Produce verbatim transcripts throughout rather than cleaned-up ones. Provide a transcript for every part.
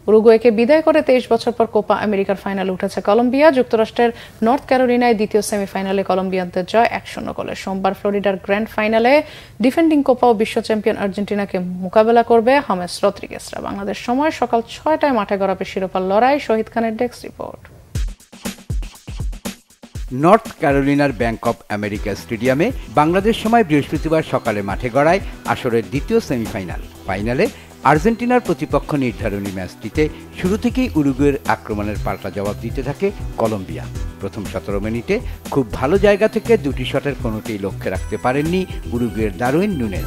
উরুগুয়েকে বিদায় করে তেইশ বছর পর কোপা আমেরিকার ফাইনালে উঠেছে কলম্বিয়া। যুক্তরাষ্ট্রের নর্থ ক্যারোলিনায় দ্বিতীয় সেমিফাইনালে কলম্বিয়ানদের জয় এক শূন্য গোলে। সোমবার ফ্লোরিডার গ্র্যান্ড ফাইনালে ডিফেন্ডিং কোপা ও বিশ্ব চ্যাম্পিয়ন আর্জেন্টিনাকে মোকাবেলা করবে হামেস রদ্রিগেসরা। বাংলাদেশ সময় সকাল ছয়টায় মাঠে গড়াবে শিরোপার লড়াই। শহীদ খানের ডেস্ক রিপোর্ট। নর্থ ক্যারোলিনার ব্যাংক অব আমেরিকা স্টেডিয়ামে বাংলাদেশ সময় বৃহস্পতিবার সকালে মাঠে গড়ায় আসরের দ্বিতীয় সেমিফাইনাল। ফাইনালে আর্জেন্টিনার প্রতিপক্ষ নির্ধারণী ম্যাচটিতে শুরু থেকেই উরুগুয়ের আক্রমণের পাল্টা জবাব দিতে থাকে কলম্বিয়া। প্রথম সতেরো মিনিটে খুব ভালো জায়গা থেকে দুটি শটের কোনোটিই লক্ষ্যে রাখতে পারেননি উরুগুয়ের দারুইন নুনেজ।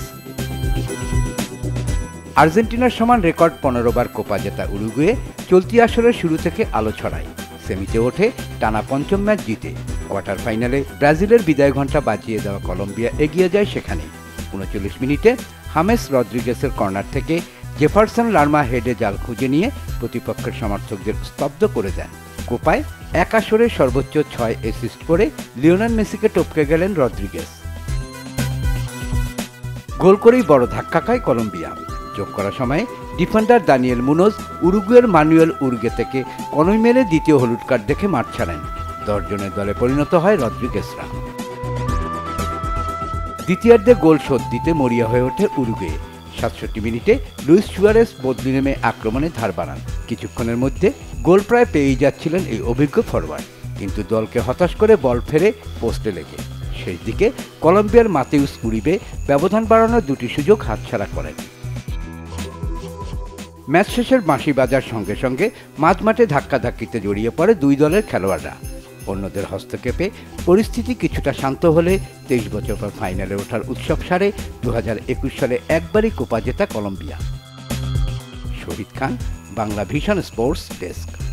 আর্জেন্টিনার সমান রেকর্ড পনেরো বার কোপা জেতা উরুগুয়ে চলতি আসরের শুরু থেকে আলো ছড়ায়। সেমিতে ওঠে টানা পঞ্চম ম্যাচ জিতে। কোয়ার্টার ফাইনালে ব্রাজিলের বিদায় ঘণ্টা বাজিয়ে দেওয়া কলম্বিয়া এগিয়ে যায় সেখানে। উনচল্লিশ মিনিটে হামেস রদ্রিগেসের কর্নার থেকে জেফারসন লার্মা হেডে জাল খুঁজে নিয়ে প্রতিপক্ষের সমর্থকদের স্তব্ধ করে দেন। কোপায় এক আসরে সর্বোচ্চ ছয় অ্যাসিস্ট করে লিওনেল মেসিকে টপকে গেলেন রদ্রিগেস। গোল করেই বড় ধাক্কা খায় কলম্বিয়া। যোগ করার সময়ে ডিফেন্ডার দানিয়েল মুনোজ উরুগুয়ের মানুয়েল উরগে থেকে কনুই মেলে দ্বিতীয় হলুদ কার্ড দেখে মাঠ ছাড়েন। দশ জনের দলে পরিণত হয় রদ্রিগেসরা। দ্বিতীয়ার্ধে গোল শোধ দিতে মরিয়া হয়ে ওঠে উরুগুয়ে। সাতষট্টি মিনিটে লুইস সুয়ারেস বদলি নেমে আক্রমণে ধার বাড়ান। কিছুক্ষণের মধ্যে গোল প্রায় পেয়েই যাচ্ছিলেন এই অভিজ্ঞ ফরওয়ার্ড, কিন্তু দলকে হতাশ করে বল ফেরে পোস্টে লেগে। সেই দিকে কলম্বিয়ার মাতেউস উরিবে ব্যবধান বাড়ানোর দুটি সুযোগ হাতছাড়া করেন। ম্যাচ শেষের বাঁশি বাজার সঙ্গে সঙ্গে মাঝমাঠে ধাক্কাধাক্কিতে জড়িয়ে পড়ে দুই দলের খেলোয়াড়রা। অন্যদের হস্তক্ষেপে পরিস্থিতি কিছুটা শান্ত হলে তেইশ বছর পর ফাইনালে ওঠার উৎসব সারে দু হাজার একুশ সালে একবারই কোপা জেতা Colombia. Shahid Khan, Bangla Vision sports desk.